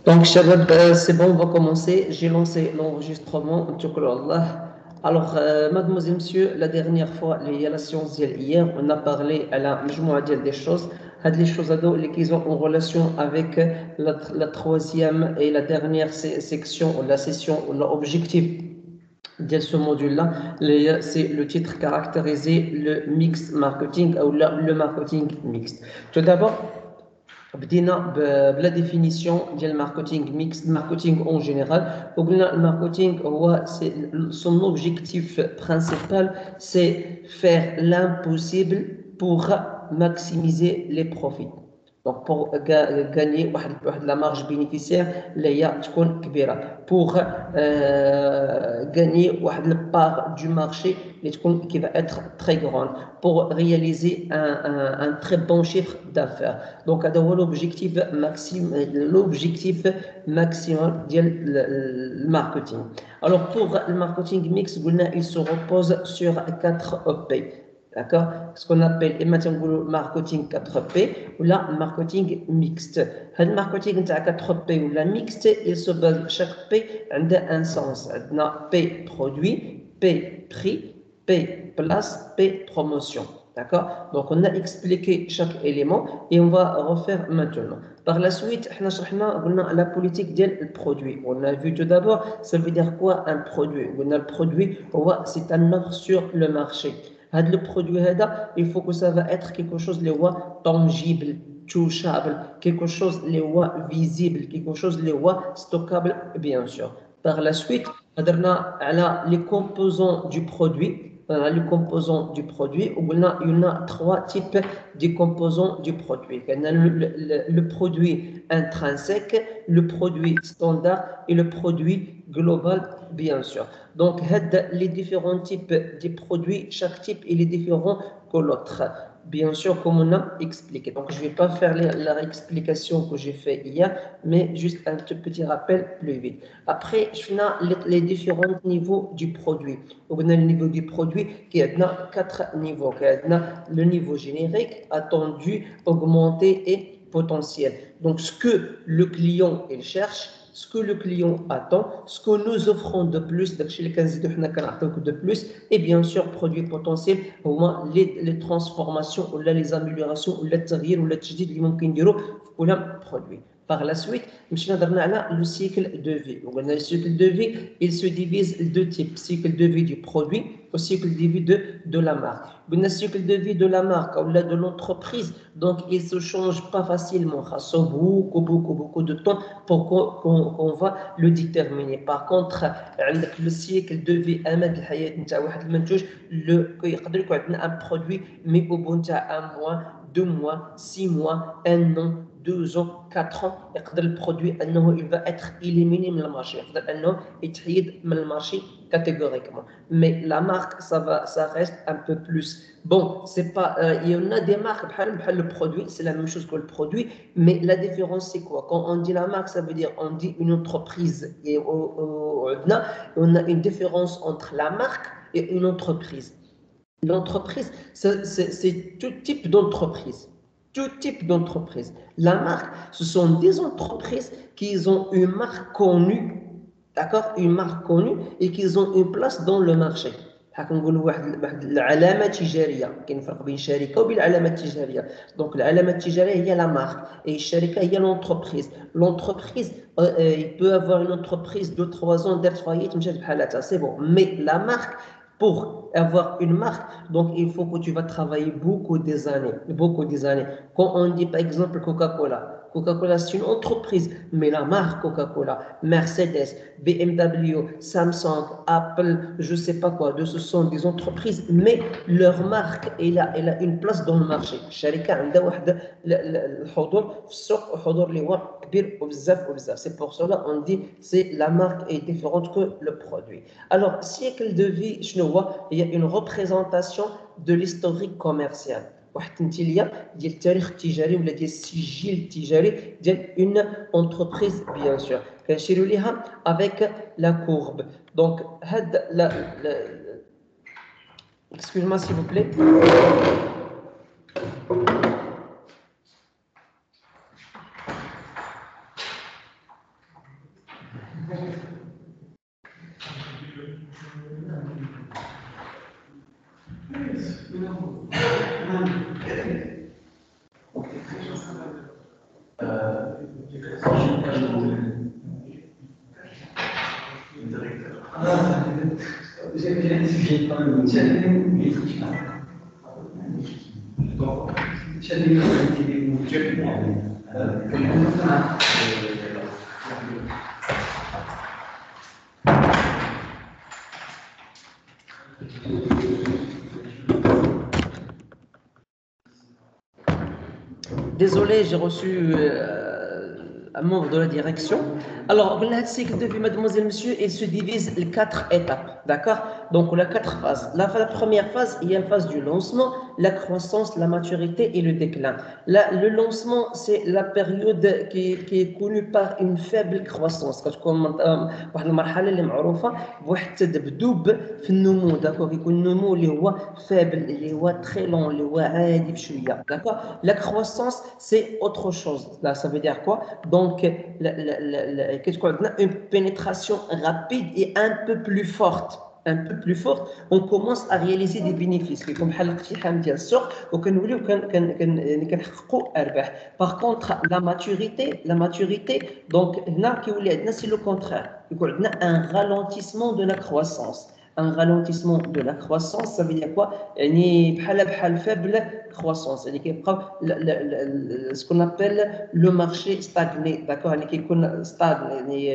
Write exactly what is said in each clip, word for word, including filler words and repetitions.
Donc, Shabab, euh, c'est bon, on va commencer. J'ai lancé l'enregistrement. Allah. Alors, euh, mademoiselle, monsieur, la dernière fois, il y a la séance d'hier, hier, on a parlé à la majmoua ديال des choses. Had les choses ado, les qui ont en relation avec la, la troisième et la dernière se- section, ou la session, ou l'objectif de ce module-là. Les- C'est le titre caractérisé le mix marketing ou la- le marketing mixte. Tout d'abord, بدينا ب- بلا définition ديال الماركتينغ ميكس الماركتينغ en général وقلنا الماركتينغ هو c'est- son objectif principal c'est faire l'impossible pour maximiser les profits. Donc pour ga- gagner واحد واحد la marge bénéficiaire اللي هي تكون كبيره pour euh, gagner واحد la part du marché اللي تكون qui va être très grande pour réaliser un, un, un très bon chiffre d'affaires. Donc هذا هو l'objectif maximum l'objectif maximum ديال le marketing. Alors pour le marketing mix قلنا il se repose sur quatre P. D'accord? Ce qu'on appelle le marketing quatre P ou la marketing mixte. Le marketing quatre P ou la mixte, il se base, chaque P a un sens. On a P produit, P prix, P place, P promotion. D'accord? Donc on a expliqué chaque élément et on va refaire maintenant. Par la suite, on a la politique du produit. On a vu tout d'abord, ça veut dire quoi un produit? On a le produit, c'est un offre sur le marché. Le produit, il faut que ça va être quelque chose de tangible, touchable, quelque chose de visible, quelque chose de stockable, bien sûr. Par la suite, on a les composants du produit. On a les composants du produit. Il y en a trois types de composants du produit. On a le, le, le produit intrinsèque, le produit standard et le produit global, bien sûr. Donc, les différents types de produits, chaque type il est différent que l'autre. Bien sûr, comme on a expliqué. Donc, je ne vais pas faire la réexplication que j'ai fait hier, mais juste un tout petit rappel plus vite. Après, je finis les, les différents niveaux du produit. Donc, on a le niveau du produit qui a quatre niveaux. On a le niveau générique, attendu, augmenté et potentiel. Donc, ce que le client il cherche, ce que le client attend, ce que nous offrons de plus, de plus, et bien sûr, produit potentiel, au moins les, les transformations, ou les améliorations, ou les تغيير, ou les تجديد اللي ممكن نديرو في كل produit. Par la suite, مشينا درنا على le cycle de vie. Le cycle de vie, il se divise en deux types, cycle de vie du produit au cycle de vie de, de la marque. Le cycle de vie de la marque ou de l'entreprise, donc il ne se change pas facilement. Il faut beaucoup, beaucoup, beaucoup de temps pour qu'on qu'on va le déterminer. Par contre, le cycle de vie, le, un produit, mais au bout d'un mois, deux mois, six mois, un an, deux ans, quatre ans, le produit il va être éliminé du marché. Il va être marché catégoriquement. Mais la marque, ça, va, ça reste un peu plus. Bon, c'est pas, euh, il y en a des marques, le produit, c'est la même chose que le produit, mais la différence, c'est quoi? Quand on dit la marque, ça veut dire on dit une entreprise. Et au, au, on a une différence entre la marque et une entreprise. L'entreprise, c'est tout type d'entreprise. Tout type d'entreprise. La marque, ce sont des entreprises qui ont une marque connue, d'accord, une marque connue et qui ont une place dans le marché. كنقولوا واحد واحد العلامه تجاريه كاين فرق بين شركه وبين العلامه التجاريه دونك العلامه التجاريه هي لا مارك et الشركه هي l'entreprise l'entreprise euh, il peut avoir une entreprise de trois ans d'être faillite مشات بحالاتها c'est bon mais la marque pour avoir une marque, donc il faut que tu vas travailler beaucoup des années, beaucoup des années. Quand on dit par exemple Coca-Cola, Coca-Cola c'est une entreprise, mais la marque Coca-Cola, Mercedes, B M W, Samsung, Apple, je ne sais pas quoi, ce sont des entreprises, mais leur marque elle a, elle a une place dans le marché. الشركة عندها واحد الحضور في السوق وحضور اللي هو كبير وبزاف وبزاف. C'est pour cela on dit c'est la marque est différente que le produit. Alors, cycle de vie, il y a une représentation de l'historique commercial. واحد التمثيليه ديال التاريخ التجاري ولا ديال السجل التجاري ديال une entreprise bien sûr كنشيروا ليها avec la courbe. Donc هاد la, la excuse-moi s'il vous plaît. Désolé, j'ai reçu euh, un membre de la direction. Alors, le cycle de vie, mademoiselle, monsieur, il se divise en quatre étapes, d'accord? Donc, la quatre phases. La, la première phase, il y a la phase du lancement, la croissance, la maturité et le déclin. La, le lancement, c'est la période qui, qui est connue par une faible croissance. كتكون واحد المرحله اللي معروفه بواحد التذبذب في النمو داكور يكون النمو اللي هو فابل اللي هو très long اللي هو عادي بشويه d'accord. La croissance c'est autre chose là, ça veut dire quoi? Donc la, la, la, qu'est-ce qu'on a? Une pénétration rapide et un peu plus forte un peu plus forte, on commence à réaliser des bénéfices. Comme الاقتحام ديال السوق وكنوليو كنحققوا ارباح. Par contre, la maturité, la maturité, donc هنا كيولي عندنا c'est le contraire. يكون عندنا un ralentissement de la croissance. Un ralentissement de la croissance, ça veut dire quoi? يعني بحال بحال faible croissance. يعني كيبقى ce qu'on appelle le marché stagné, d'accord? يعني كيكون stagne يعني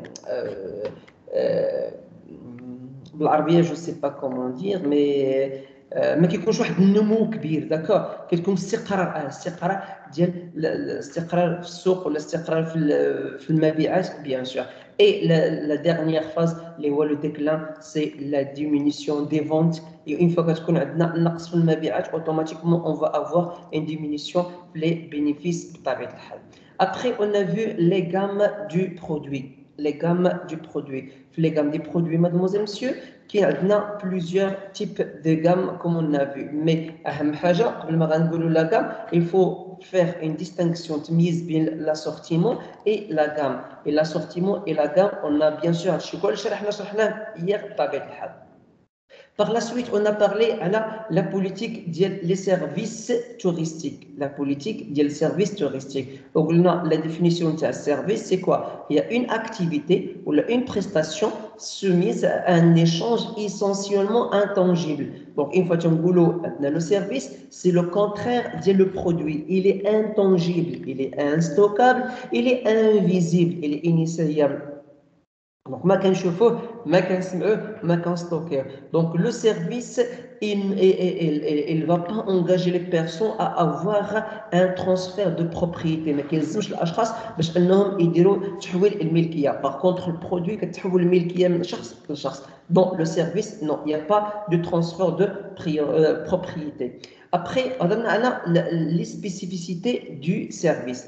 بالعربيه je sais pas comment dire mais ما كيكونش واحد النمو كبير داكور كتكون استقرار استقرار ديال الاستقرار في السوق ولا استقرار في في المبيعات bien sûr. Et la, la dernière phase اللي هو le déclin c'est la diminution des ventes et une fois كتكون عندنا نقص في المبيعات automatiquement on va avoir une diminution les bénéfices بطبيعه الحال. Après on a vu les gammes du produit. Les gammes du produit. Les gammes des produits, mademoiselle, monsieur, qui a plusieurs types de gammes comme on a vu. Mais la gamme, il faut faire une distinction mise bien l'assortiment et la gamme. Et l'assortiment et la gamme, on a bien sûr hier. Par la suite, on a parlé à la, la politique des services touristiques. La politique des services touristiques. Donc, la définition de service, c'est quoi? Il y a une activité ou une prestation soumise à un échange essentiellement intangible. Donc, une fois que le service, c'est le contraire du produit. Il est intangible, il est instockable, il est invisible, il est initiable. Donc, ما كنشوفوه ما كنسمعوه ما كنستوكيوه. Donc le service il il va pas engager les personnes à avoir un transfert de propriété ما كيلزمش الاشخاص باش انهم يديروا تحويل الملكيه. Par contre le produit كتحول الملكيه من شخص لشخص. Dans le service non, il n'y a pas de transfert de propriété. Après, on a les spécificités du service.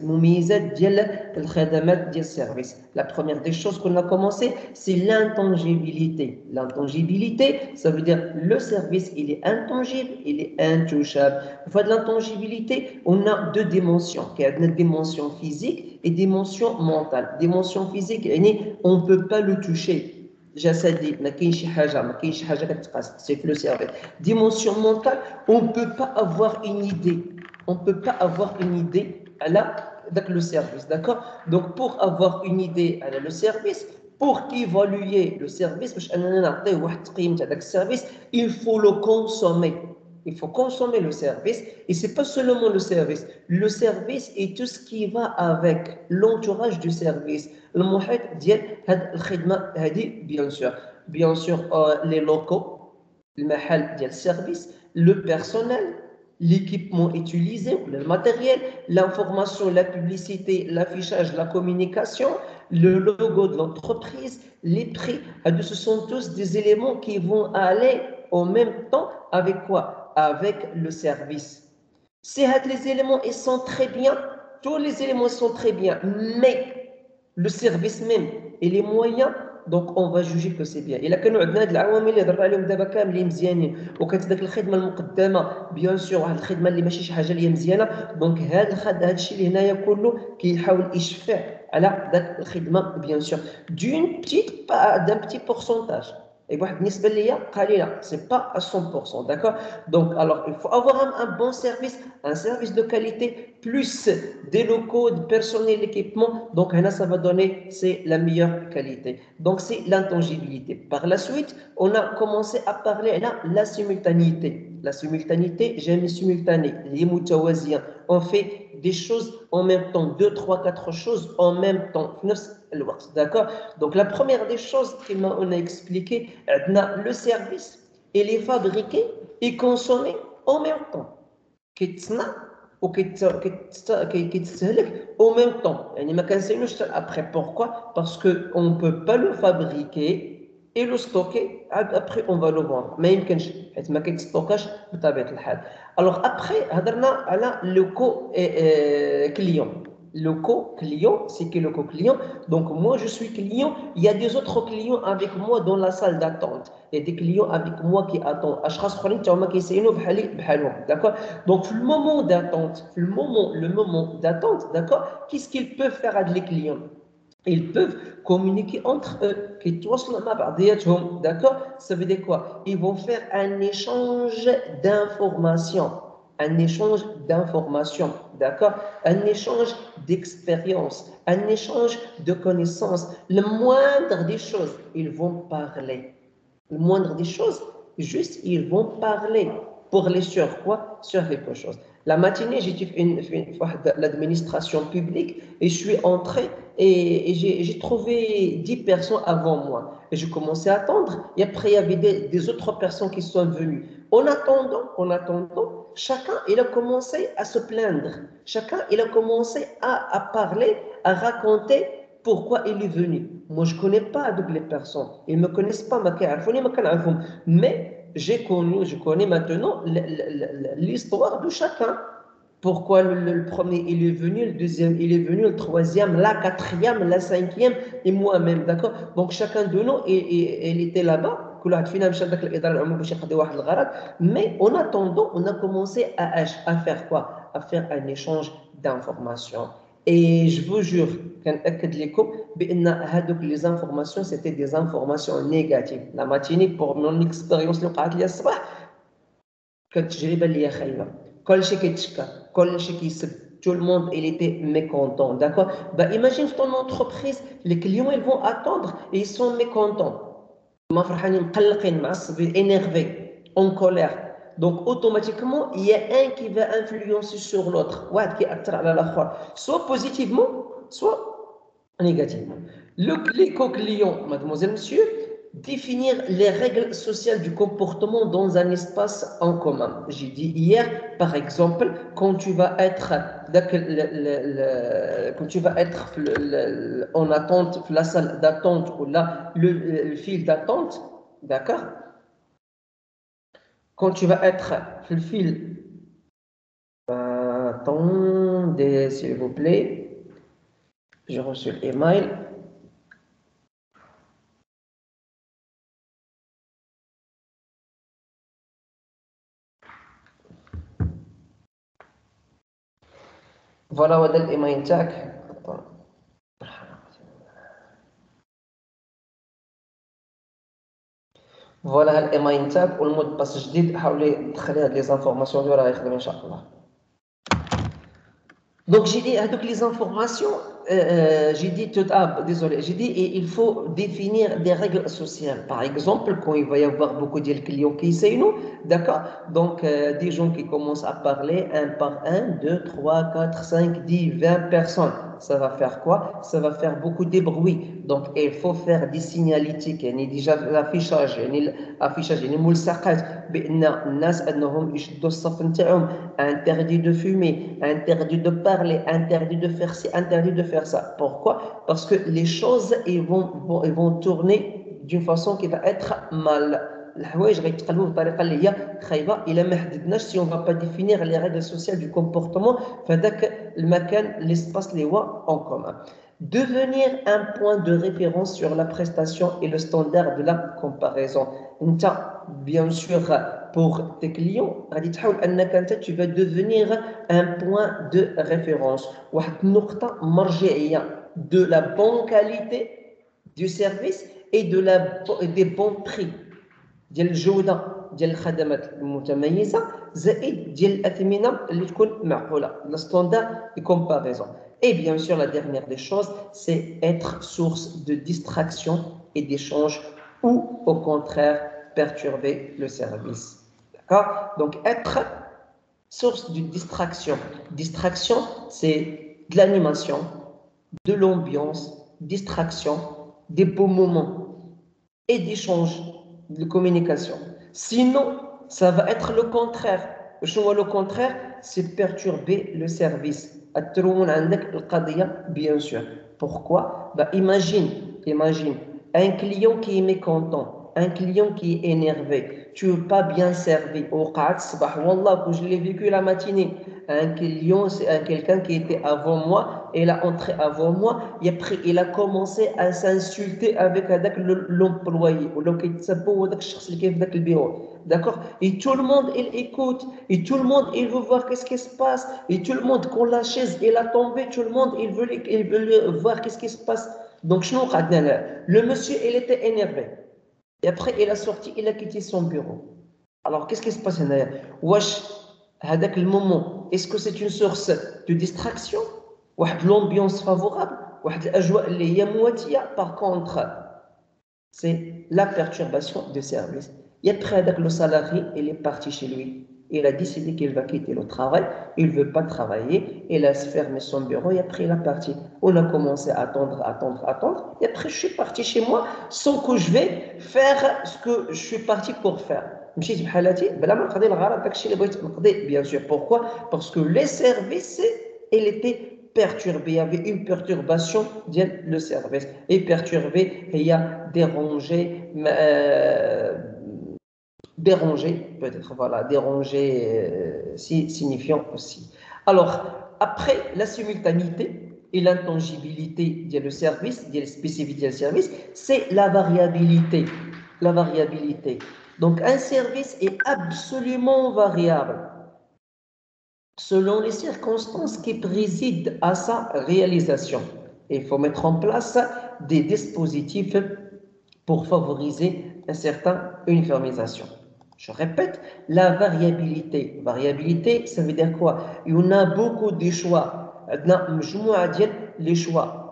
La première des choses qu'on a commencé, c'est l'intangibilité. L'intangibilité, ça veut dire le service, il est intangible, il est intouchable. Une fois de l'intangibilité, on a deux dimensions. Il y a une dimension physique et une dimension mentale. Dimension physique, on ne peut pas le toucher. جسدي ما كاينش شي حاجه ما كاينش شي حاجه كتقاس سي في لو سيرفيس. Dimension mentale, on ne peut pas avoir une idée on peut pas avoir une idée على داك le service, d'accord. Donc pour avoir une idée على le service, pour évaluer le service باش اننا نعطيه واحد التقييم تاع داك السيرفيس, il faut le consommer. Il faut consommer le service et c'est pas seulement le service. Le service et tout ce qui va avec l'entourage du service. المحيط ديال هاد الخدمة هادي bien sûr. Bien sûr euh, les locaux, المحل ديال السيرفيس, le personnel, l'équipement utilisé, le matériel, l'information, la publicité, l'affichage, la communication, le logo de l'entreprise, les prix. Ce sont tous des éléments qui vont aller en même temps avec quoi? Avec le service. Si les éléments ils sont très bien, tous les éléments sont très bien, mais le service même et les moyens, donc on va juger que c'est bien. الا كانوا عندنا هاد العوامل اللي هضرنا عليهم دابا كاملين مزيانين وكانت داك الخدمه المقدمه بيان سور واحد الخدمه اللي ماشي شي حاجه اللي مزيانه, دونك هاد الخد هاد الشيء اللي هنايا كله كيحاول يشفع على داك الخدمه بيان سور دون بتيت با دان بتي بورسونتاج. Et واحد النسبة اللي هي قليلة, c'est pas à cent pour cent, d'accord? Donc, alors, il faut avoir un, un bon service, un service de qualité, plus des locaux, du personnel, l'équipement. Donc, là, ça va donner, c'est la meilleure qualité. Donc, c'est l'intangibilité. Par la suite, on a commencé à parler là, la simultanéité. La simultanéité, j'aime simultané, les mutawaziens. On fait des choses en même temps, deux, trois, quatre choses en même temps. D'accord? Donc, la première des choses qu'on a expliqué, le service, il est fabriqué et consommé en même temps. au même temps. Après, pourquoi? Parce qu'on ne peut pas le fabriquer et le stocker, après on va le vendre. Mais il n'y a pas de stockage. Alors après, on a le co-client. Le co-client, c'est que le co-client, donc moi je suis client, il y a des autres clients avec moi dans la salle d'attente. Il y a des clients avec moi qui attendent. D'accord? Donc le moment d'attente, le moment, le moment d'attente, d'accord? Qu'est-ce qu'ils peuvent faire avec les clients? Ils peuvent communiquer entre eux, d'accord? Ça veut dire quoi? Ils vont faire un échange d'informations, un échange d'informations, d'accord? Un échange d'expérience, un échange de connaissances. Le moindre des choses, ils vont parler. Le moindre des choses, juste ils vont parler. Pour les sur quoi? Sur quelque chose. La matinée, j'ai fait une, une fois de l'administration publique et je suis entré et, et j'ai trouvé dix personnes avant moi. Et je commençais à attendre. Et après, il y avait des, des autres personnes qui sont venues. En attendant, en attendant, chacun, il a commencé à se plaindre. Chacun, il a commencé à, à parler, à raconter pourquoi il est venu. Moi, je ne connais pas toutes les personnes. Ils ne me connaissent pas, mais j'ai connu, je connais maintenant l'histoire de chacun. Pourquoi le, le premier il est venu, le deuxième il est venu, le troisième, la quatrième, la cinquième et moi-même, d'accord? Donc chacun de nous, il, il, il était là-bas. Mais en attendant, on a commencé à, à faire quoi? À faire un échange d'informations. Et je vous jure, les informations, c'était des informations négatives. La matinée, pour mon expérience, tout le monde il était mécontent, d'accord? Bah, imagine ton entreprise, les clients ils vont attendre et ils sont mécontents. Énervés, en colère. Donc automatiquement, il y a un qui va influencer sur l'autre, soit positivement, soit négativement. Le l'éco-client, mademoiselle, monsieur, définir les règles sociales du comportement dans un espace en commun. J'ai dit hier, par exemple, quand tu vas être, quand tu vas être en attente, la salle d'attente ou là, le, le fil d'attente, d'accord? Quand tu vas être le fil, attendez s'il vous plaît, j'ai reçu l'email. Voilà وهذا الايميل تاعك. فوالا هاد الايميل تاعك والمود باس جديد حاولي تدخلي هاد لي زانفورماسيون اللي راه يخدم ان شاء الله. Donc j'ai dit avec les informations, euh, j'ai dit tout ah, désolé, j'ai dit il faut définir des règles sociales. Par exemple, quand il va y avoir beaucoup de clients qui essayent nous, d'accord? Donc euh, des gens qui commencent à parler un par un, deux, trois, quatre, cinq, dix, vingt personnes. Ça va faire quoi? Ça va faire beaucoup de bruit. Donc il faut faire des signalétiques, يعني déjà l'affichage, يعني l'affichage, يعني ملصقات بأن الناس أنهم يشدوا الصف نتاعهم. Interdit de fumer, interdit de parler, interdit de faire ci, interdit de faire ça. Pourquoi? Parce que les choses ils vont, vont, ils vont tourner d'une façon qui va être mal. الحوايج غيتقلبوا بطريقه اللي هي خايبه الا ما حددناش si on va pas définir les règles sociales du comportement فذاك المكان l'espace اللي هو en commun. Devenir un point de référence sur la prestation et le standard de la comparaison. Bien sûr, pour tes clients, tu vas devenir un point de référence. De la bonne qualité du service et de la, des bons prix. ديال الجودة ديال الخدمات المتميزة زائد ديال الأثمنة اللي تكون معقولة. Le standard de comparaison. Et bien sûr, la dernière des choses, c'est être source de distraction et d'échange ou au contraire perturber le service. D'accord? Donc être source de distraction. Distraction, c'est de l'animation, de l'ambiance, distraction, des beaux moments et d'échange, de communication. Sinon, ça va être le contraire. Le contraire, c'est perturber le service. Bien sûr. Pourquoi? Bah, imagine, imagine un client qui est mécontent, un client qui est énervé, tu n'es pas bien servi. Wallah, je l'ai vécu la matinée. Un client, c'est un, quelqu'un qui était avant moi, il a entré avant moi, et après il a commencé à s'insulter avec l'employé, d'accord? Et tout le monde il écoute, et tout le monde il veut voir qu'est-ce qui se passe, et tout le monde quand la chaise elle a tombé, tout le monde il veut, il veut voir qu'est-ce qui se passe. Donc le monsieur il était énervé, et après il a sorti, il a quitté son bureau. Alors qu'est-ce qui se passe là? Wesh, هذاك le moment, est-ce que c'est une source de distraction? واحد l'ambiance favorable, واحد الأجواء اللي هي مواتية. Par contre, c'est la perturbation du service. Et après, avec le salarié, il est parti chez lui. Il a décidé qu'il va quitter le travail. Il ne veut pas travailler. Il a fermé son bureau et après, il est parti. On a commencé à attendre, attendre, attendre. Et après, je suis parti chez moi sans que je vais faire ce que je suis parti pour faire. Bien sûr. Pourquoi? Parce que les services, il était perturbé, il y avait une perturbation de le service. Et perturbé, il y a dérangé, euh, dérangé, peut-être, voilà, dérangé, euh, si, signifiant aussi. Alors, après la simultanéité et l'intangibilité du service, de la spécificité du service, c'est la variabilité. La variabilité. Donc, un service est absolument variable selon les circonstances qui président à sa réalisation. Et il faut mettre en place des dispositifs pour favoriser une certaine uniformisation. Je répète, la variabilité. Variabilité, ça veut dire quoi? Il y en a beaucoup de choix. Les choix.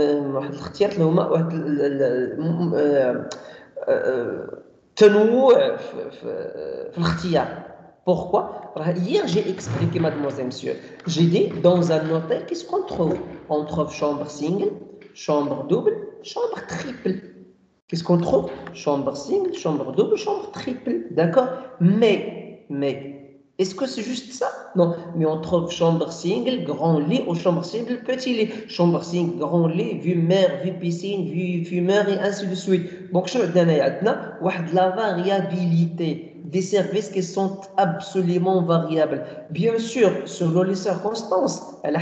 تنوع في الاختيار. Pourquoi? Hier, j'ai expliqué, mademoiselle, monsieur. J'ai dit, dans un hôtel, qu'est-ce qu'on trouve? On trouve chambre single, chambre double, chambre triple. Qu'est-ce qu'on trouve? Chambre single, chambre double, chambre triple. D'accord? Mais, mais, est-ce que c'est juste ça? Non, mais on trouve chambre single, grand lit, ou chambre single, petit lit. Chambre single, grand lit, vue mer, vue piscine, vue fumeur, et ainsi de suite. Donc, je vais la variabilité des services qui sont absolument variables. Bien sûr, selon les circonstances,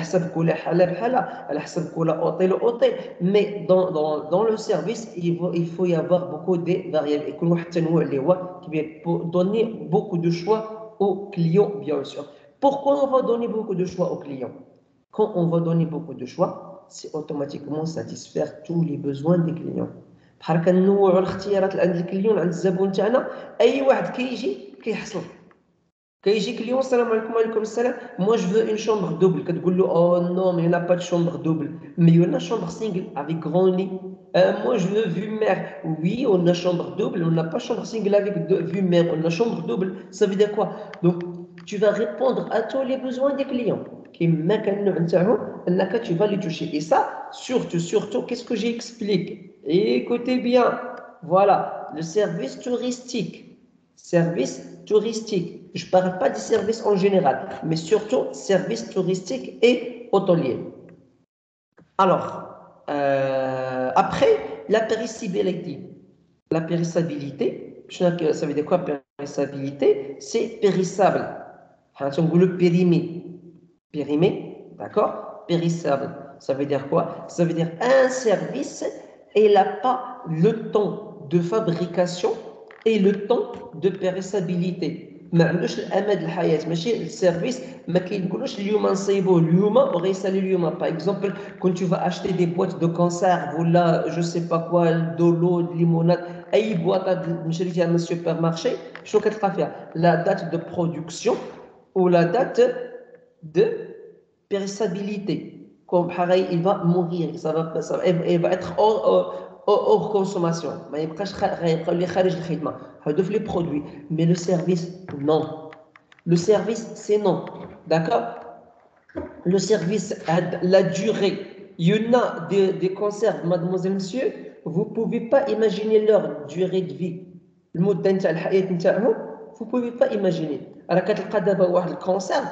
mais dans, dans, dans le service, il faut, il faut y avoir beaucoup de variables. Pour donner beaucoup de choix aux clients, bien sûr. Pourquoi on va donner beaucoup de choix aux clients? Quand on va donner beaucoup de choix, c'est automatiquement satisfaire tous les besoins des clients. بحال كنوعوا الاختيارات عند الكليون عند الزبون تاعنا. اي واحد كيجي كيحصل كيجي كليون السلام عليكم وعليكم السلام moi je veux une chambre double كتقول له oh non mais il n'y a pas de chambre double mais il y en a chambre single avec grand lit. euh, moi je veux vue mer. Oui, on a chambre double, on n'a pas chambre single avec vue mer, on a chambre double. Ça veut dire quoi? Donc tu vas répondre à tous les besoins des clients qui tu vas les toucher. Et ça, surtout, surtout, qu'est-ce que j'explique? Écoutez bien, voilà, le service touristique. Service touristique. Je ne parle pas des services en général, mais surtout service touristique et hôtelier. Alors, euh, après, la périssabilité. La périssabilité, ça veut dire quoi périssabilité? C'est périssable. On le périmé. Périmé, d'accord? Périssable. Ça veut dire quoi? Ça veut dire un service, il n'a pas le temps de fabrication et le temps de périssabilité. ما عندوش الامد الحياه ماشي السيرفيس ما كيقولوش اليوم نصيبوه اليوم وغيسالي اليوم باغ اكزومبل كنت tu vas acheter des boîtes de conserve ولا جو سي با كوا دو لو ليموناد اي بواطه شريتيها من السوبر مارشي شنو كتلقى فيها لا دات دو برودكسيون ولا دات دو périssabilité comme pareil il va mourir ça va ça va, il va être hors, hors, hors consommation ما يبقاش غيبقاو لي خارج الخدمه هادو في لي برودوي mais le service non le service c'est non d'accord le service a la durée il y en a des, des conserves mademoiselle monsieur vous pouvez pas imaginer leur durée de vie المده نتاع الحياه نتاعهم vous pouvez pas imaginer راه كتلقى دابا واحد الكونسيرف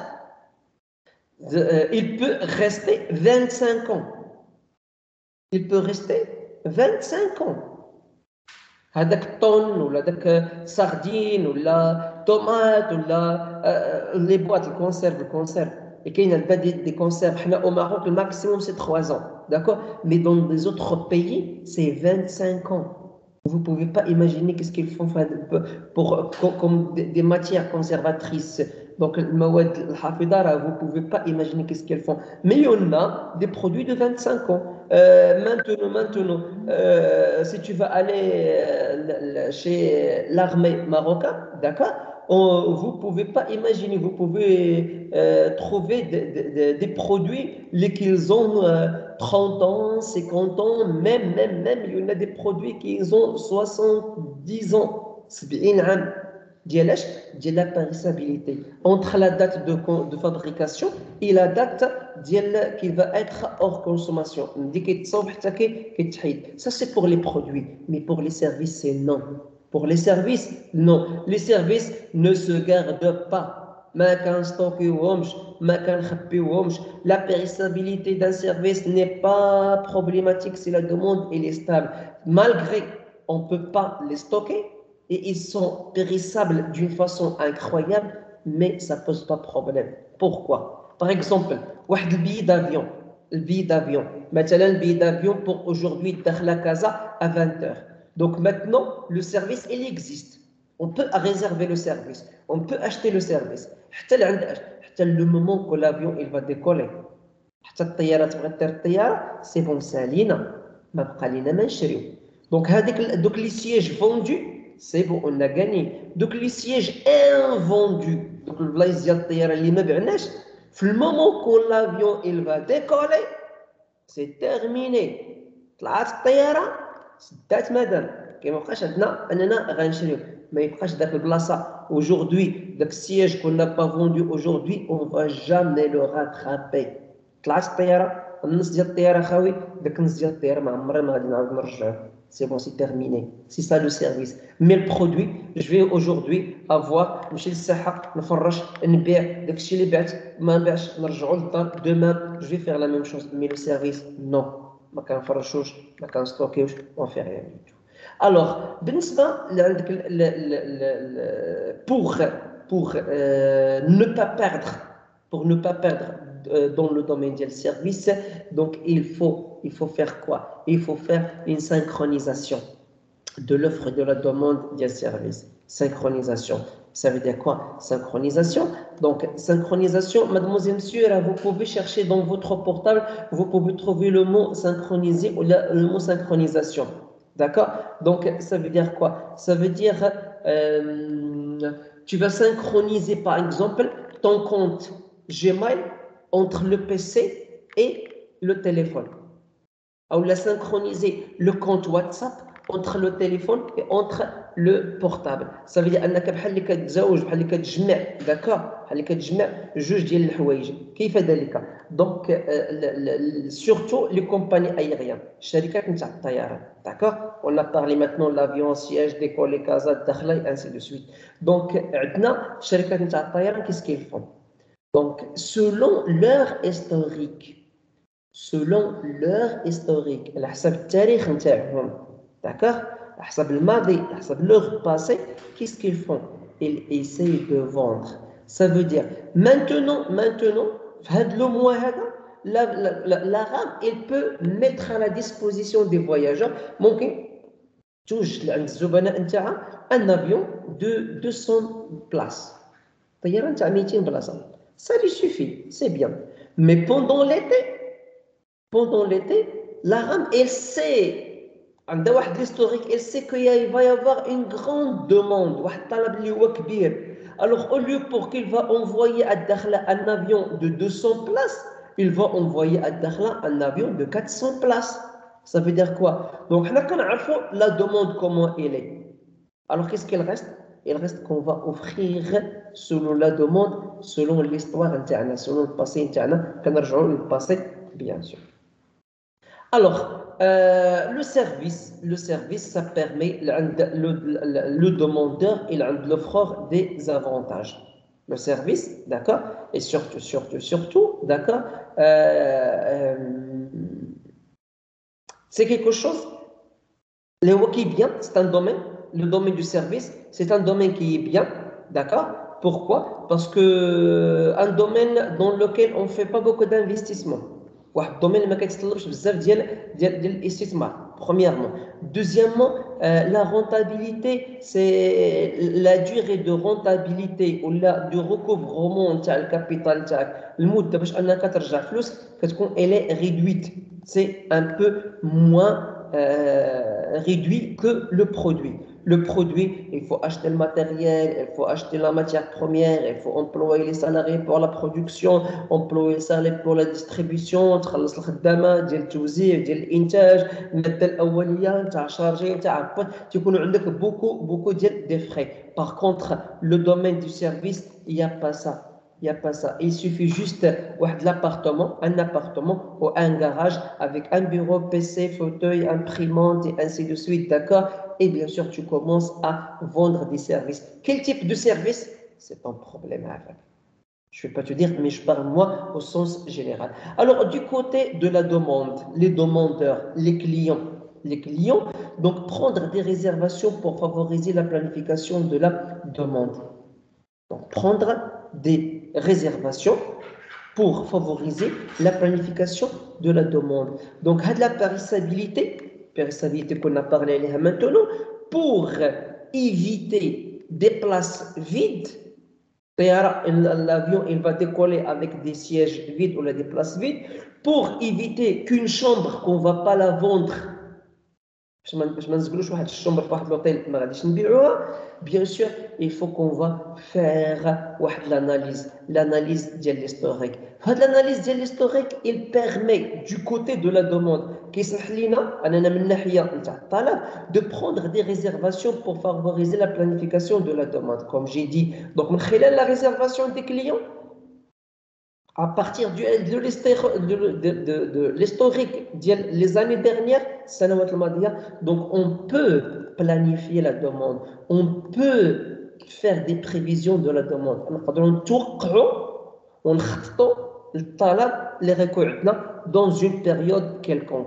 il peut rester vingt-cinq ans. Il peut rester vingt-cinq ans. هذاك الطن ولا داك ساردين ولا طوماط ولا لي بواط الكونسيرف الكونسيرف كاين دابا دي كونسيرف حنا au Maroc le maximum c'est trois ans d'accord mais dans les autres pays c'est vingt-cinq ans. Vous ne pouvez pas imaginer qu'est-ce qu'ils font pour, pour, comme des, des matières conservatrices. Donc, vous ne pouvez pas imaginer qu'est-ce qu'ils font. Mais il y en a des produits de vingt-cinq ans. Euh, maintenant, maintenant euh, si tu vas aller euh, chez l'armée marocaine, d'accord, on, vous ne pouvez pas imaginer, vous pouvez euh, trouver des, des, des produits qu'ils ont euh, trente ans, cinquante ans, même, même, même, il y en a des produits qui ont soixante-dix ans. سبعين عام. ديالاش ديال لا périssabilité entre la date de, de fabrication et la date ديال qui va être hors consommation دي كيتصاوب حتى كيتحيد ça c'est pour les produits mais pour les services c'est non pour les services non les services ne se gardent pas ما كنستوكيوهمش ما كنخبيوهمش la périssabilité d'un service n'est pas problématique si la demande elle est stable malgré on peut pas les stocker et ils sont périssables d'une façon incroyable, mais ça ne pose pas de problème. Pourquoi? Par exemple, le billet d'avion. Le billet d'avion. Maintenant, le billet d'avion pour aujourd'hui, d'Akhla Casa à vingt heures. Donc maintenant, le service, il existe. On peut réserver le service. On peut acheter le service. Le moment que l'avion il va décoller. C'est bon, c'est Alina. Donc, donc les sièges vendus, c'est bon, on a gagné. Donc les sièges invendus, donc le blaise ديال الطياره اللي ما بعناش في المومون كون لافيون il va décoller c'est terminé طلعت الطياره سدات مدام كاين ما بقاش عندنا اننا غنشريو ما يبقاش داك البلاصه aujourd'hui داك السياج qu'on n'a pas vendu aujourd'hui on va jamais le rattraper طلعت الطياره النص ديال الطياره خاوي داك النص ديال الطياره ما عمرنا ما غادي نعاود نرجعوه c'est bon, c'est terminé. C'est ça le service. Mais le produit, je vais aujourd'hui avoir, je vais demain, je vais faire la même chose. Mais le service, non. On fait rien du tout. Alors, pour, pour euh, ne pas perdre, pour ne pas perdre dans le domaine du service, donc il faut, il faut faire quoi? Il faut faire une synchronisation de l'offre et de la demande du service. Synchronisation. Ça veut dire quoi? Synchronisation. Donc, synchronisation, mademoiselle, monsieur, là, vous pouvez chercher dans votre portable, vous pouvez trouver le mot synchroniser ou le, le mot synchronisation. D'accord? Donc, ça veut dire quoi? Ça veut dire, euh, tu vas synchroniser, par exemple, ton compte Gmail entre le P C et le téléphone. Ou la synchroniser le compte WhatsApp entre le téléphone et entre le portable. Ça veut dire انك بحال اللي كتزوج بحال اللي كتجمع داكور بحال اللي كتجمع جوج ديال الحوايج. كيف ذلك؟ دونك surtout les compagnies aériennes الشركات نتاع الطيران داكور on a parlé maintenant l'avion siège décoller casa داخله et ainsi de suite. Donc عندنا الشركات نتاع الطيران qu'est-ce qu'ils font? Donc selon leur historique selon leur historique على حسب التاريخ نتاعهم d'accord على حسب الماضي على حسب leur passé qu'est-ce qu'ils font? Ils essayent de vendre. Ça veut dire maintenant maintenant في هذا le mois هذا la la la rame il peut mettre à la disposition des voyageurs ممكن توجد عند الزبناء نتاعها un avion de deux cents places طيارة تاع مئتين بلاصة. Ça lui suffit, c'est bien. Mais pendant l'été, pendant l'été, la rame, elle sait, عندها واحد l'historique, elle sait qu'il va y avoir une grande demande, واحد الطلب اللي هو كبير. Alors, au lieu pour qu'il va envoyer à Dakhla un avion de deux cents places, il va envoyer à Dakhla un avion de quatre cents places. Ça veut dire quoi? Donc, on a la demande, comment elle est. Alors, qu'est-ce qu'il reste? Il reste qu'on va offrir selon la demande, selon l'histoire interne, selon le passé interne, qu'on a le passé, bien sûr. Alors, euh, le service, le service, ça permet le, le, le, le demandeur et l'offreur des avantages. Le service, d'accord, et surtout, surtout, surtout, d'accord, euh, euh, c'est quelque chose, le qui est bien, c'est un domaine, le domaine du service, c'est un domaine qui est bien, d'accord. Pourquoi? Parce que un domaine dans lequel on ne fait pas beaucoup d'investissement. واحد الدومين ما كيتطلبش بزاف ديال ديال ديال الاستثمار. Premièrement. Deuxièmement, euh, la rentabilité, c'est la durée de rentabilité ou la du recouvrement تاع الكابيتال تاعك المده باش انك ترجع فلوس كتكون elle est réduite. C'est un peu moins euh, réduit que le produit. Le produit, il faut acheter le matériel, il faut acheter la matière première, il faut employer les salariés pour la production, employer les salariés pour la distribution, تخلص الخدامه ديال التوزيع ديال الانتاج الماده الاوليه تاع شارجي تاع تيكونوا عندك beaucoup beaucoup ديال des frais. Par contre, le domaine du service, il n'y a pas ça. Il n'y a pas ça. Il suffit juste de l'appartement, un appartement ou un garage avec un bureau, P C, fauteuil, imprimante et ainsi de suite, d'accord? Et bien sûr, tu commences à vendre des services. Quel type de service? C'est ton problème avec. Je ne vais pas te dire, mais je parle moi au sens général. Alors, du côté de la demande, les demandeurs, les clients, les clients, donc prendre des réservations pour favoriser la planification de la demande. Donc, prendre des réservations pour favoriser la planification de la demande. Donc, la périssabilité, périssabilité qu'on a parlé maintenant, pour éviter des places vides. L'avion il va décoller avec des sièges vides ou des places vides pour éviter qu'une chambre qu'on ne va pas la vendre. Bien sûr, il faut qu'on va faire l'analyse, l'analyse de l'historique. L'analyse de l'historique, il permet du côté de la demande de prendre des réservations pour favoriser la planification de la demande, comme j'ai dit. Donc, la réservation des clients, à partir du, de l'historique des années dernières, donc on peut planifier la demande, on peut faire des prévisions de la demande. On les récoltes dans une période quelconque.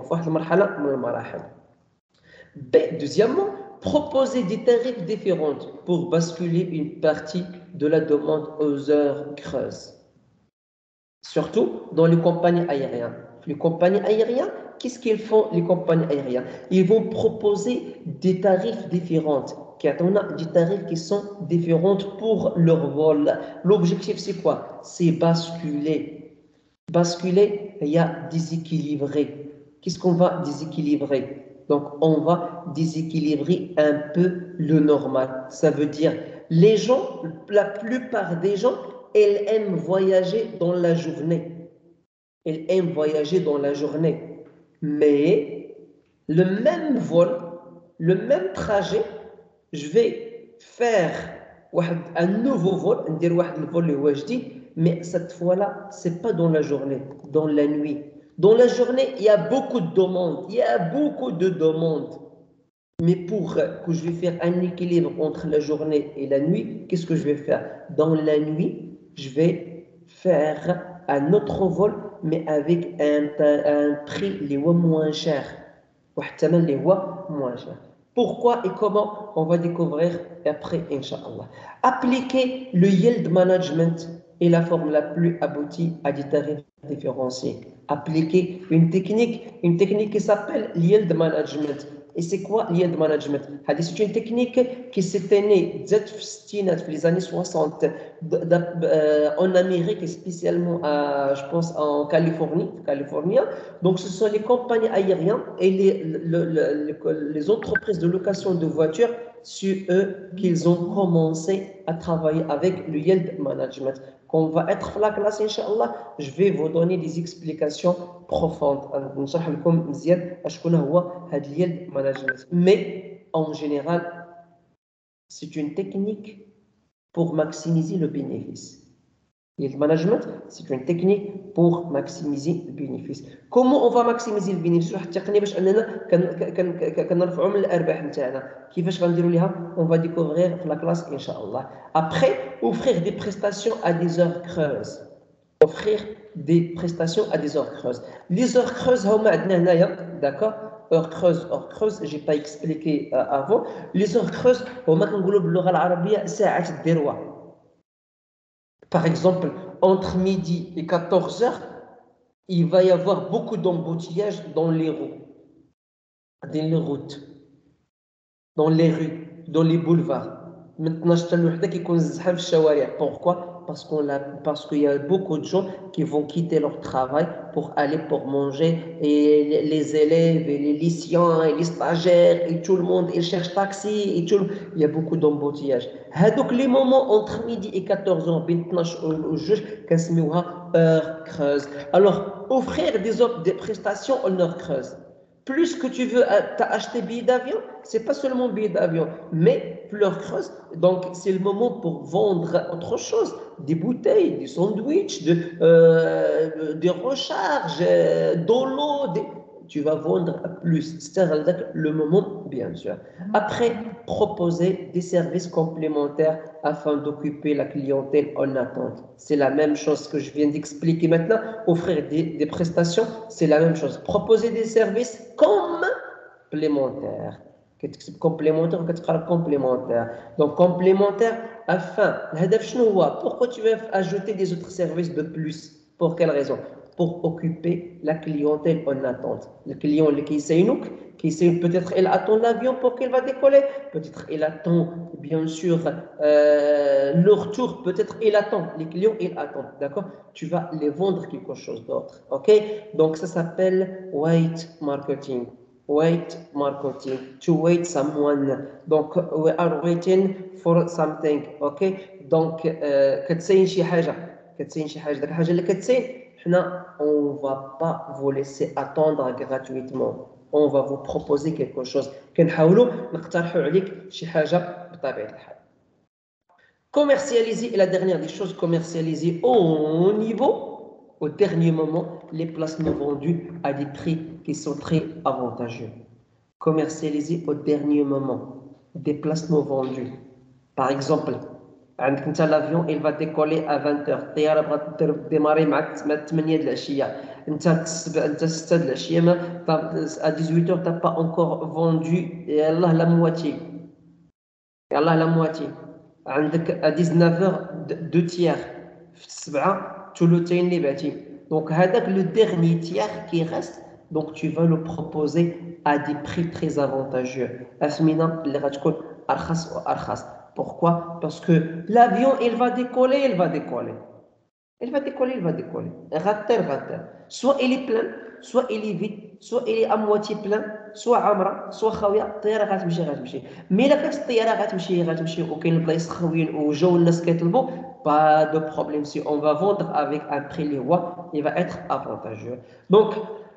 B, deuxièmement, proposer des tarifs différents pour basculer une partie de la demande aux heures creuses. Surtout dans les compagnies aériennes. Les compagnies aériennes, qu'est-ce qu'ils font les compagnies aériennes? Ils vont proposer des tarifs différents. Car on a des tarifs qui sont différents pour leur vol. L'objectif, c'est quoi? C'est basculer. Basculer, il y a déséquilibrer. Qu'est-ce qu'on va déséquilibrer? Donc, on va déséquilibrer un peu le normal. Ça veut dire, les gens, la plupart des gens, elles aiment voyager dans la journée. Elles aiment voyager dans la journée. Mais le même vol, le même trajet, je vais faire un nouveau vol, mais cette fois-là, ce n'est pas dans la journée, dans la nuit. Dans la journée, il y a beaucoup de demandes, il y a beaucoup de demandes. Mais pour que je vais faire un équilibre entre la journée et la nuit, qu'est-ce que je vais faire? Dans la nuit, je vais faire un autre vol, mais avec un, un prix les moins cher. Les moins cher. Pourquoi et comment? On va découvrir après, Inch'Allah. Appliquer le yield management est la forme la plus aboutie à des tarifs différenciés. Appliquer une technique, une technique qui s'appelle yield management. Et c'est quoi l'yield management? C'est une technique qui s'était née dans les années soixante en Amérique et spécialement à, je pense en Californie, Californie. Donc ce sont les compagnies aériennes et les, le, le, les entreprises de location de voitures sur eux qu'ils ont commencé à travailler avec le yield management. Quand on va être dans la classe, Inch'Allah, je vais vous donner des explications profondes. Mais en général, c'est une technique pour maximiser le bénéfice. Yield management, c'est une technique pour maximiser le bénéfice. Comment on va maximiser le bénéfice? On va découvrir dans la classe, Inch'Allah. Après, offrir des prestations à des heures creuses. Offrir des prestations à des heures creuses. Les heures creuses, d'accord? Heures creuses, heures creuses, je n'ai pas expliqué euh, avant. Les heures creuses, par exemple, entre midi et quatorze heures, il va y avoir beaucoup d'embouteillages dans les routes, dans les routes, dans les rues, dans les boulevards. Maintenant, pourquoi? Parce qu'on a, parce qu'il y a beaucoup de gens qui vont quitter leur travail pour aller pour manger, et les élèves, et les lycéens, et les stagiaires, et tout le monde, ils cherchent taxi, et tout le... il y a beaucoup d'embouteillages. Donc les moments entre midi et quatorze heures, au juge, heure creuse. Alors, offrir des, des prestations en heure creuse. Plus que tu veux acheter billets d'avion, c'est pas seulement billets d'avion, mais fleurs creuses. Donc, c'est le moment pour vendre autre chose. Des bouteilles, des sandwichs, de, euh, des recharges, euh, de l'eau. Des... Tu vas vendre plus. C'est le moment, bien sûr. Après, proposer des services complémentaires afin d'occuper la clientèle en attente. C'est la même chose que je viens d'expliquer maintenant. Offrir des, des prestations, c'est la même chose. Proposer des services complémentaires. Complémentaire ou complémentaire. Donc, complémentaire afin. Pourquoi tu veux ajouter des autres services de plus? Pour quelle raison? Pour occuper la clientèle en attente. Le client qui essaye nous, qui essaye peut-être il attend l'avion pour qu'il va décoller, peut-être il attend bien sûr euh, le retour, peut-être il attend, les clients ils attendent, d'accord? Tu vas les vendre quelque chose d'autre, ok? Donc ça s'appelle wait marketing. Wait marketing, to wait someone. Donc we are waiting for something, ok? Donc كتسين شي حاجة, كتسين شي حاجة, داك الحاجة اللي كتسين on ne va pas vous laisser attendre gratuitement. On va vous proposer quelque chose. Commercialiser, et la dernière des choses, commercialiser au niveau, au dernier moment, les placements vendus à des prix qui sont très avantageux. Commercialiser au dernier moment, des placements vendus. Par exemple, l'avion il va décoller à vingt heures, الطياره بغات démarrer مع ثمانية د العشيه, انت انت ستة د العشيه à dix-huit heures t'as pas encore vendu يلاه la moitié, يلاه la moitié. عندك à dix-neuf heures deux tiers, في السبعه ثلثين اللي بعتي. Donc هذاك le dernier tiers qui reste, donc tu vas le proposer à des prix très avantageux. أثمنة اللي غتكون أرخص وأرخص. Pourquoi? Parce que l'avion, il va décoller, il va décoller. Il va décoller, il va décoller. Rater, rater. Soit il est plein, soit il est vide, soit il est à moitié plein, soit عامرة, soit خاوية, الطيارة غتمشي غتمشي. Mais la كانت الطيارة غتمشي غتمشي وكاين البلايص خاويين وجاو الناس كيطلبوا, pas de problème. Si on va vendre avec un prix les rois, il va être avantageux. Donc,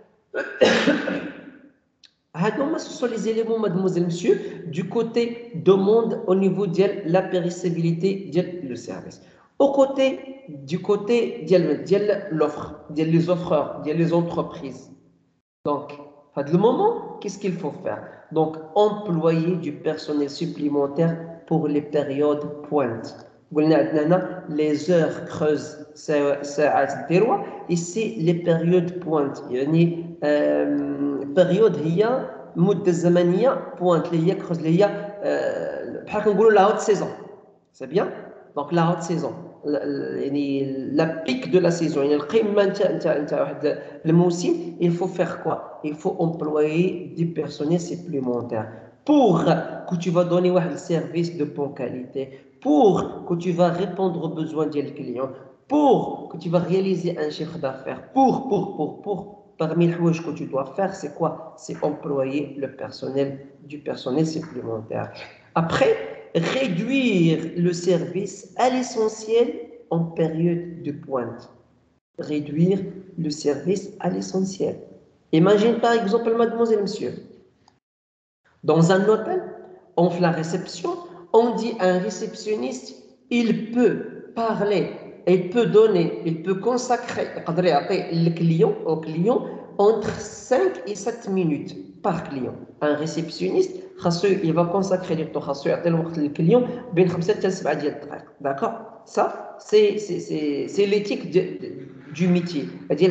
ce sont les éléments, mademoiselle, monsieur, du côté demande au niveau de la périssabilité du service. Au côté, du côté de l'offre, des offreurs, des entreprises. Donc, à le moment, qu'est-ce qu'il faut faire? Donc, employer du personnel supplémentaire pour les périodes pointes. Les heures creuses, ici les périodes pointes. période هي مدة زمنية pointe اللي هي creuse اللي هي بحال كنقولوا la haute saison. C'est bien? Donc la haute saison. la pique de la saison, il faut faire quoi? Il faut employer du personnel supplémentaire pour que tu vas donner un service de bonne qualité, pour que tu vas répondre aux besoins des clients, pour que tu vas réaliser un chiffre d'affaires, pour, pour, pour, pour. Parmi les choses que tu dois faire, c'est quoi? C'est employer le personnel, du personnel supplémentaire. Après, réduire le service à l'essentiel en période de pointe. Réduire le service à l'essentiel. Imagine par exemple, mademoiselle, monsieur, dans un hôtel, on fait la réception, on dit à un réceptionniste, il peut parler, il peut donner, il peut consacrer le client au client entre cinq et sept minutes par client. Un réceptionniste, il va consacrer le temps le client d'accord? Ça, c'est l'éthique du métier.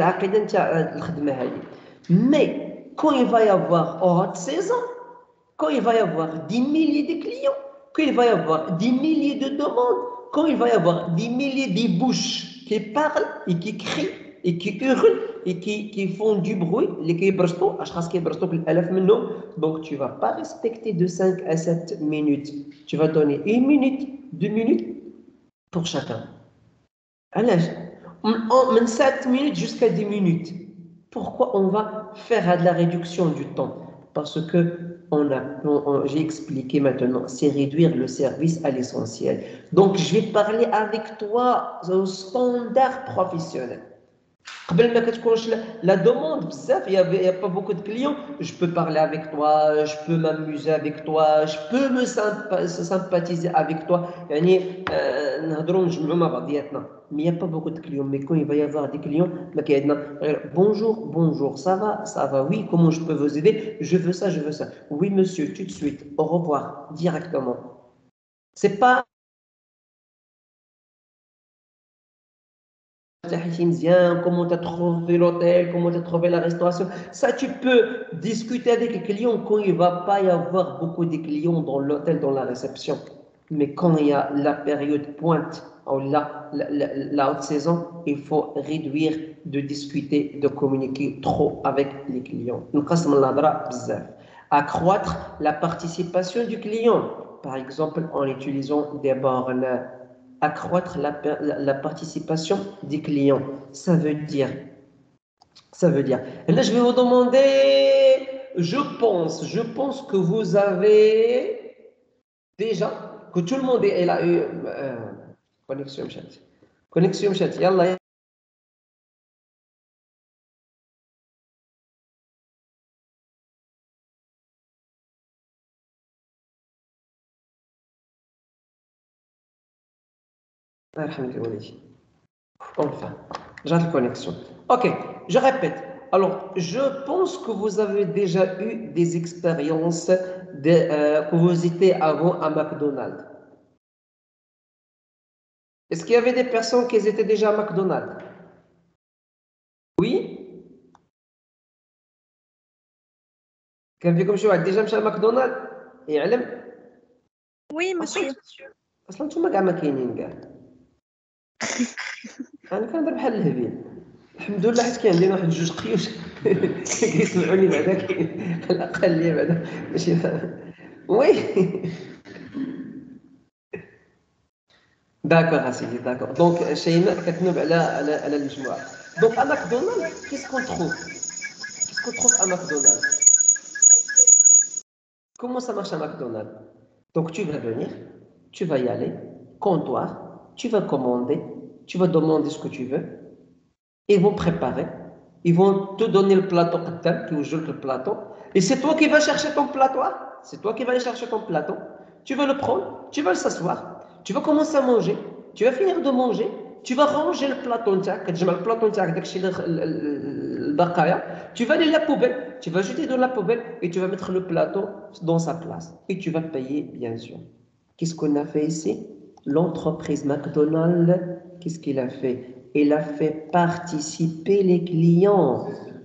Mais quand il va y avoir hors saison, quand il va y avoir des milliers de clients, quand il va y avoir des milliers de demandes, quand il va y avoir des milliers de bouches qui parlent et qui crient et qui hurlent et qui, qui font du bruit, les qui brostent, donc tu ne vas pas respecter de cinq à sept minutes. Tu vas donner une minute, deux minutes pour chacun. Alors, on sept minutes jusqu'à dix minutes. Pourquoi on va faire de la réduction du temps? Parce que on a, on, on, j'ai expliqué maintenant, c'est réduire le service à l'essentiel. Donc, je vais parler avec toi au standard professionnel. La demande, il n'y a, a pas beaucoup de clients. Je peux parler avec toi, je peux m'amuser avec toi, je peux me sympathiser avec toi. Mais il n'y a pas beaucoup de clients. Mais quand il va y avoir des clients, bonjour, bonjour, ça va, ça va, oui, comment je peux vous aider? Je veux ça, je veux ça. Oui, monsieur, tout de suite, au revoir, directement. C'est pas comment tu as trouvé l'hôtel, comment tu as trouvé la restauration. Ça, tu peux discuter avec les clients quand il ne va pas y avoir beaucoup de clients dans l'hôtel, dans la réception. Mais quand il y a la période pointe, ou la, la, la, la haute saison, il faut réduire de discuter, de communiquer trop avec les clients. Accroître la participation du client, par exemple en utilisant des bornes. Accroître la, la, la participation des clients. Ça veut dire, ça veut dire. Et là, je vais vous demander, je pense, je pense que vous avez déjà, que tout le monde est là. Euh, connexion chat. Connexion chat. Yallah. Enfin, j'ai la connexion. Ok, je répète. Alors, je pense que vous avez déjà eu des expériences de, euh, que vous étiez avant à McDonald's. Est-ce qu'il y avait des personnes qui étaient déjà à McDonald's? Oui? كان فيكم شي واحد ديجا مشى لماكدونالد يعلم؟ وي مسيو. اصلا نتوما كاع ما كاينين كاع. انا كنهضر بحال الهبيل. الحمد لله حيت كاين عندنا واحد جوج قيوش كيسمعوني بعدا كاين على الاقل بعدا ماشي وي. داكوغ اسيدي داكوغ. دونك شيماء كتنوب على على على المجموعه. دونك ا ماكدونالد كيسكون تخوف كيسكون تخوف ا ماكدونالد. Comment ça marche à McDonald's? Donc, tu vas venir, tu vas y aller, comptoir, tu vas commander, tu vas demander ce que tu veux, ils vont préparer, ils vont te donner le plateau, qui joue le plateau, et c'est toi qui vas chercher ton plateau, c'est toi qui vas aller chercher ton plateau, tu vas le prendre, tu vas s'asseoir, tu vas commencer à manger, tu vas finir de manger, tu vas ranger le plateau, le plateau, tu vas aller à la poubelle, tu vas jeter dans la poubelle et tu vas mettre le plateau dans sa place. Et tu vas payer, bien sûr. Qu'est-ce qu'on a fait ici? L'entreprise McDonald's, qu'est-ce qu'il a fait? Il a fait participer les clients.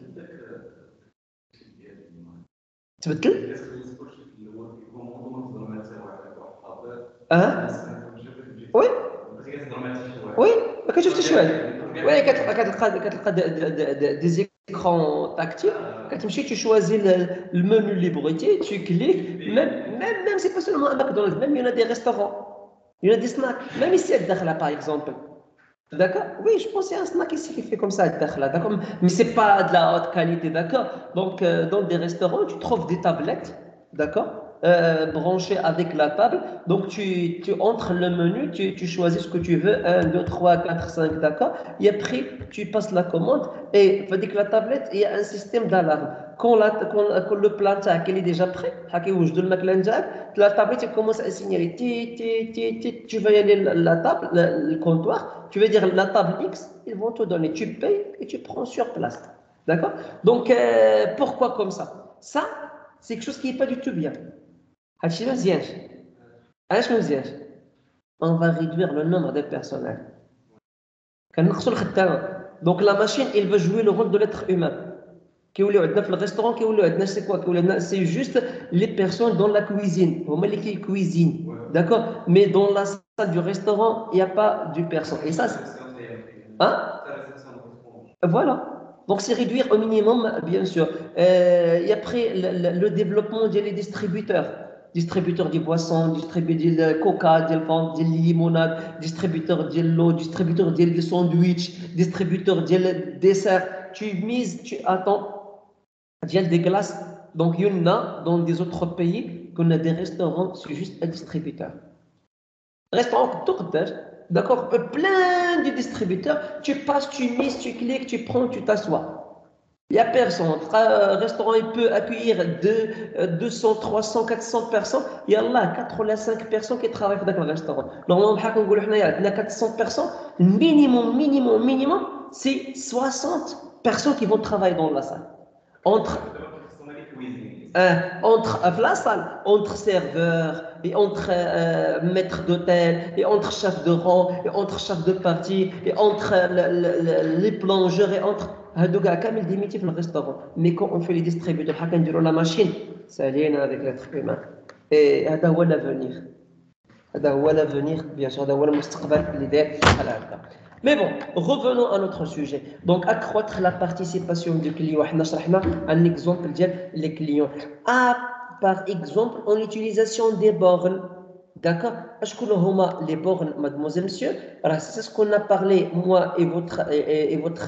تبدل؟ Hein? Oui. Oui, ما كتشوف حتى شي وي كتلقى كتلقى دي زيكرون تاكتيل كتمشي tu choisis le, le menu librairie tu cliques même même même c'est pas seulement un McDonald's même il y en a des restaurants il y en a des snacks même ici à Dakhla par exemple d'accord oui je pense qu'il y a un snack ici qui fait comme ça à Dakhla d'accord mais c'est pas de la haute qualité d'accord donc euh, dans des restaurants tu trouves des tablettes d'accord euh, branché avec la table. Donc, tu, tu entres le menu, tu, tu choisis ce que tu veux, un, deux, trois, quatre, cinq, d'accord. Et après, tu passes la commande et avec la tablette, il y a un système d'alarme. Quand, la, quand, quand le plat est déjà prêt, la tablette commence à signaler. Ti, ti, ti, ti, tu vas y aller la table, le, le comptoir, tu veux dire la table X, ils vont te donner. Tu payes et tu prends sur place. D'accord. Donc, euh, pourquoi comme ça? Ça, c'est quelque chose qui n'est pas du tout bien. On va réduire le nombre de personnel. Donc la machine, elle veut jouer le rôle de l'être humain. Le restaurant, c'est quoi? C'est juste les personnes dans la cuisine. Qui cuisinent. D'accord? Mais dans la salle du restaurant, il n'y a pas du personnel. Et ça, hein? Voilà. Donc c'est réduire au minimum, bien sûr. Euh, et après, le, le, le développement des distributeurs. Distributeur de boissons, distributeur de coca, de vente, de limonade, distributeur de l'eau, distributeur de sandwich, distributeur de dessert. Tu mises, tu attends, il y a des glaces. Donc il y en a dans des autres pays qu'on a des restaurants, c'est juste un distributeur. Restaurant, tout d'accord, plein de distributeurs. Tu passes, tu mises, tu cliques, tu prends, tu t'assois. Il n'y a personne. Un restaurant, il peut accueillir deux cents, trois cents, quatre cents personnes. Il y a là quatre ou cinq personnes qui travaillent dans le restaurant. Normalement, il y a quatre cents personnes. Minimum, minimum, minimum, c'est soixante personnes qui vont travailler dans la salle. Entre, euh, entre la salle, entre serveurs, et entre euh, maîtres d'hôtel, et entre chefs de rang, et entre chefs de partie, et entre euh, le, le, les plongeurs, et entre. هادو كاع كامل دي ميتي في الريستورون مي كون اون في لي ديستريبيوتور بحال كنديروا لا ماشين سالينا avec l'être humain et هذا هو لافونيغ هذا هو لافونيغ بيان سور هذا هو المستقبل اللي داير بحال هكا مي بون revenons à notre sujet donc accroître la participation du client حنا شرحنا un exemple ديال les clients ah, par exemple en utilisation des bornes. D'accord? Les bornes, mademoiselle, monsieur, c'est ce qu'on a parlé, moi et votre, et, et votre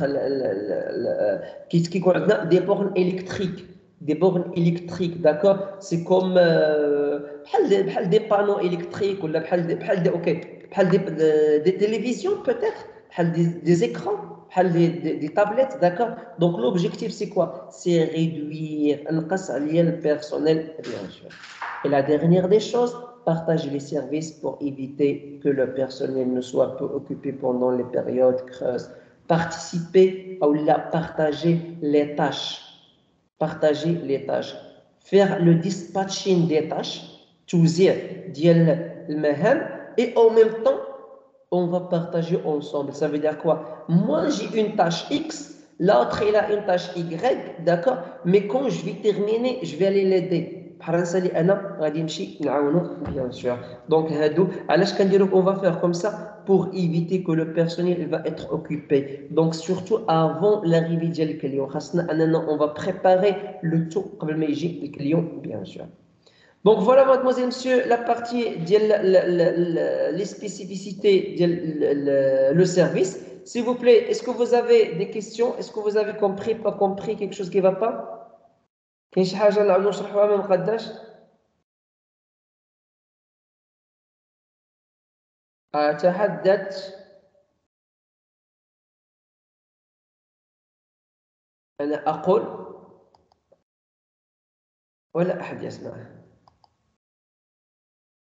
qui, qui concerne des bornes électriques. Des bornes électriques, d'accord? C'est comme euh, des panneaux électriques ou des, okay, des, des télévisions peut-être, des, des écrans, des, des, des tablettes, d'accord? Donc l'objectif c'est quoi? C'est réduire le personnel, bien sûr. Et la dernière des choses, partager les services pour éviter que le personnel ne soit peu occupé pendant les périodes creuses. Participer ou la partager les tâches. Partager les tâches. Faire le dispatching des tâches, توزيع ديال المهام et en même temps on va partager ensemble. Ça veut dire quoi? Moi j'ai une tâche X, l'autre il a une tâche Y, d'accord? Mais quand je vais terminer, je vais aller l'aider. Bien sûr. Donc, on va faire comme ça pour éviter que le personnel va être occupé. Donc, surtout avant l'arrivée du client. On va préparer le tout comme le client, bien sûr. Donc, voilà, mademoiselle, monsieur, la partie les spécificités le service. S'il vous plaît, est-ce que vous avez des questions? Est-ce que vous avez compris, pas compris, quelque chose qui ne va pas? كاين شي حاجه نعاودو نشرحوها ما مقداش أتحدث أنا أقول ولا أحد يسمع